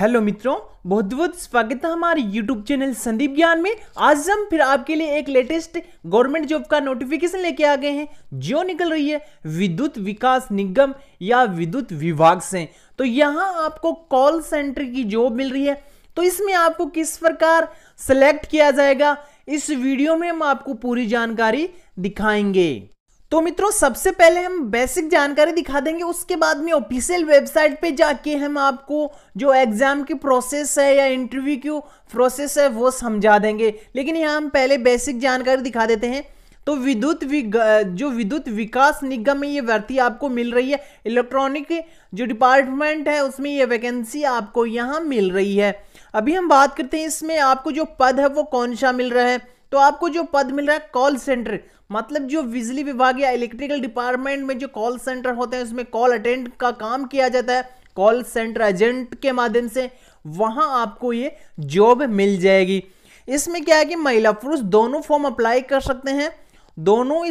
Hello मित्रों, बहुत बहुत स्वागत है हमारे YouTube चैनल संदीप ज्ञान में। आज हम फिर आपके लिए एक लेटेस्ट गवर्नमेंट जॉब का नोटिफिकेशन लेके आ गए हैं जो निकल रही है विद्युत विकास निगम या विद्युत विभाग से। तो यहाँ आपको कॉल सेंटर की जॉब मिल रही है। तो इसमें आपको किस प्रकार सेलेक्ट किया जाएगा, इस वीडियो में हम आपको पूरी जानकारी दिखाएंगे। तो मित्रों, सबसे पहले हम बेसिक जानकारी दिखा देंगे, उसके बाद में ऑफिशियल वेबसाइट पे जाके हम आपको जो एग्जाम की प्रोसेस है या इंटरव्यू की प्रोसेस है वो समझा देंगे। लेकिन यहाँ हम पहले बेसिक जानकारी दिखा देते हैं। तो विद्युत विकास निगम में ये भर्ती आपको मिल रही है। इलेक्ट्रॉनिक जो डिपार्टमेंट है उसमें ये वैकेंसी आपको यहाँ मिल रही है। अभी हम बात करते हैं इसमें आपको जो पद है वो कौन सा मिल रहा है। तो आपको जो पद मिल रहा है कॉल सेंटर, मतलब जो बिजली विभाग या इलेक्ट्रिकल डिपार्टमेंट में जो कॉल सेंटर होते हैं उसमें कॉल अटेंड का काम किया जाता है कॉल सेंटर एजेंट के माध्यम से, वहां आपको ये जॉब मिल जाएगी। इसमें क्या है कि महिला पुरुष दोनों फॉर्म अप्लाई कर सकते हैं, दोनों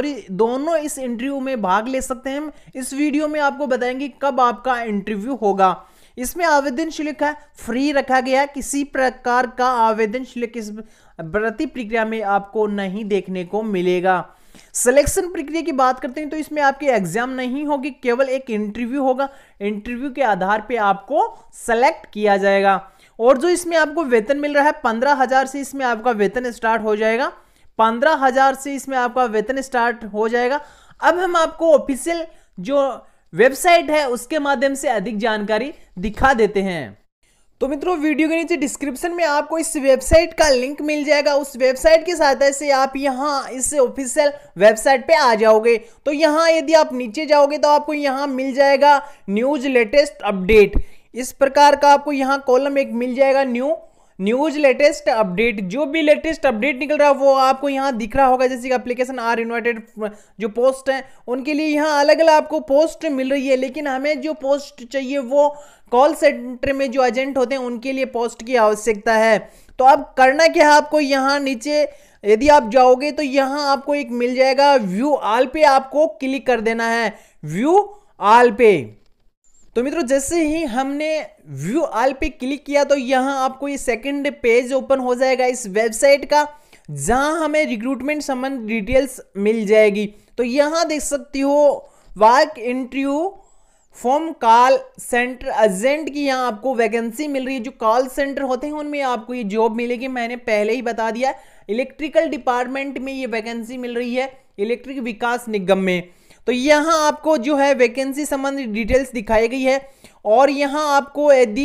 इस इंटरव्यू में भाग ले सकते हैं। इस वीडियो में आपको बताएंगे कब आपका इंटरव्यू होगा। इसमें आवेदन शुल्क है फ्री रखा गया है, किसी प्रकार का आवेदन शुल्क इस भर्ती प्रक्रिया में आपको नहीं देखने को मिलेगा। सिलेक्शन प्रक्रिया की बात करते हैं तो इसमें आपकी एग्जाम नहीं होगी, केवल एक इंटरव्यू होगा। इंटरव्यू के आधार पे आपको सेलेक्ट किया जाएगा। और जो इसमें आपको वेतन मिल रहा है 15,000 से इसमें आपका वेतन स्टार्ट हो जाएगा। 15,000 से इसमें आपका वेतन स्टार्ट हो जाएगा। अब हम आपको ऑफिशियल जो वेबसाइट है उसके माध्यम से अधिक जानकारी दिखा देते हैं। तो मित्रों, वीडियो के नीचे डिस्क्रिप्शन में आपको इस वेबसाइट का लिंक मिल जाएगा। उस वेबसाइट की सहायता से आप यहाँ इस ऑफिशियल वेबसाइट पे आ जाओगे। तो यहाँ यदि आप नीचे जाओगे तो आपको यहाँ मिल जाएगा न्यूज लेटेस्ट अपडेट। इस प्रकार का आपको यहाँ कॉलम एक मिल जाएगा न्यूज लेटेस्ट अपडेट। जो भी लेटेस्ट अपडेट निकल रहा है वो आपको यहाँ दिख रहा होगा। जैसे कि एप्लीकेशन आर इन्वाइटेड जो पोस्ट है उनके लिए यहाँ अलग अलग आपको पोस्ट मिल रही है, लेकिन हमें जो पोस्ट चाहिए वो कॉल सेंटर में जो एजेंट होते हैं उनके लिए पोस्ट की आवश्यकता है। तो अब करना क्या है, आपको यहाँ नीचे यदि आप जाओगे तो यहाँ आपको एक मिल जाएगा व्यू ऑल पे, आपको क्लिक कर देना है व्यू ऑल पे। तो मित्रों, जैसे ही हमने व्यू ऑल पे क्लिक किया तो यहाँ आपको ये सेकंड पेज ओपन हो जाएगा इस वेबसाइट का, जहां हमें रिक्रूटमेंट संबंध डिटेल्स मिल जाएगी। तो यहाँ देख सकती हो work interview form call centre agent की यहाँ आपको वैकेंसी मिल रही है। जो कॉल सेंटर होते हैं उनमें आपको ये जॉब मिलेगी। मैंने पहले ही बता दिया, इलेक्ट्रिकल डिपार्टमेंट में ये वैकेंसी मिल रही है इलेक्ट्रिक विकास निगम में। तो यहाँ आपको जो है वैकेंसी संबंधी डिटेल्स दिखाई गई है। और यहाँ आपको यदि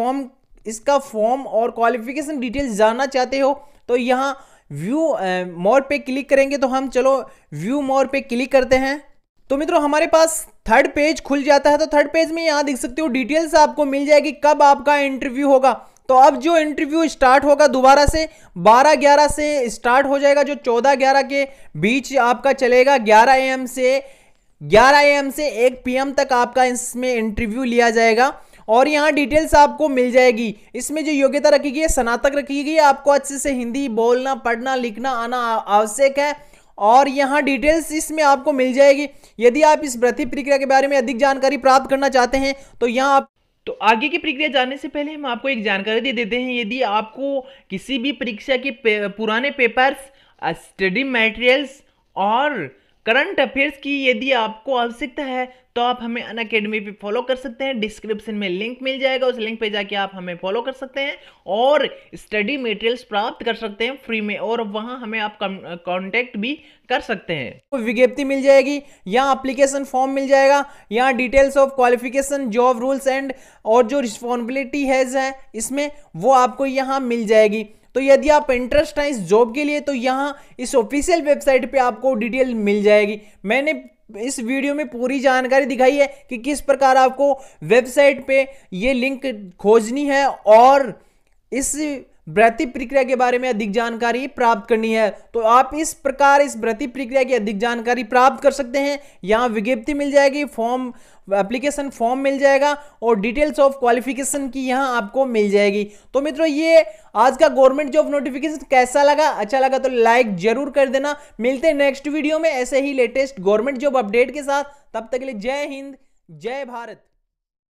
इसका फॉर्म और क्वालिफिकेशन डिटेल्स जानना चाहते हो तो यहाँ व्यू मोर पे क्लिक करेंगे। तो हम चलो व्यू मोर पे क्लिक करते हैं। तो मित्रों, हमारे पास थर्ड पेज खुल जाता है। तो थर्ड पेज में यहाँ देख सकते हो डिटेल्स आपको मिल जाएगी कब आपका इंटरव्यू होगा। तो अब जो इंटरव्यू स्टार्ट होगा दोबारा से 12-11 से स्टार्ट हो जाएगा, जो 14-11 के बीच आपका चलेगा। 11 AM से 1 PM तक आपका इसमें इंटरव्यू लिया जाएगा। और यहाँ डिटेल्स आपको मिल जाएगी। इसमें जो योग्यता रखी गई है स्नातक रखी गई है। आपको अच्छे से हिंदी बोलना पढ़ना लिखना आना आवश्यक है। और यहाँ डिटेल्स इसमें आपको मिल जाएगी। यदि आप इस भर्ती प्रक्रिया के बारे में अधिक जानकारी प्राप्त करना चाहते हैं तो यहाँ आप तो आगे की प्रक्रिया जानने से पहले हम आपको एक जानकारी दे देते हैं। यदि आपको किसी भी परीक्षा के पुराने पेपर्स, स्टडी मटेरियल्स और करंट अफेयर्स की यदि आपको आवश्यकता है तो आप हमें अनअकैडमी पे फॉलो कर सकते हैं। डिस्क्रिप्शन में लिंक मिल जाएगा, उस लिंक पे जाके आप हमें फॉलो कर सकते हैं और स्टडी मटेरियल्स प्राप्त कर सकते हैं फ्री में। और वहां हमें आप कांटेक्ट भी कर सकते हैं। तो विज्ञप्ति मिल जाएगी, यहाँ एप्लीकेशन फॉर्म मिल जाएगा, यहाँ details of qualification, job rules and और जो रिस्पॉन्सिबिलिटी है इसमें वो आपको यहाँ मिल जाएगी। तो यदि आप इंटरेस्ट है इस जॉब के लिए तो यहाँ इस ऑफिशियल वेबसाइट पे आपको डिटेल मिल जाएगी। मैंने इस वीडियो में पूरी जानकारी दिखाई है कि किस प्रकार आपको वेबसाइट पे ये लिंक खोजनी है और इस भर्ती प्रक्रिया के बारे में अधिक जानकारी प्राप्त करनी है। तो आप इस प्रकार इस भर्ती प्रक्रिया की अधिक जानकारी प्राप्त कर सकते हैं। यहाँ विज्ञप्ति मिल जाएगी, फॉर्म एप्लीकेशन फॉर्म मिल जाएगा और डिटेल्स ऑफ क्वालिफिकेशन की यहाँ आपको मिल जाएगी। तो मित्रों, ये आज का गवर्नमेंट जॉब नोटिफिकेशन कैसा लगा? अच्छा लगा तो लाइक जरूर कर देना। मिलते हैं नेक्स्ट वीडियो में ऐसे ही लेटेस्ट गवर्नमेंट जॉब अपडेट के साथ। तब तक के लिए जय हिंद, जय भारत।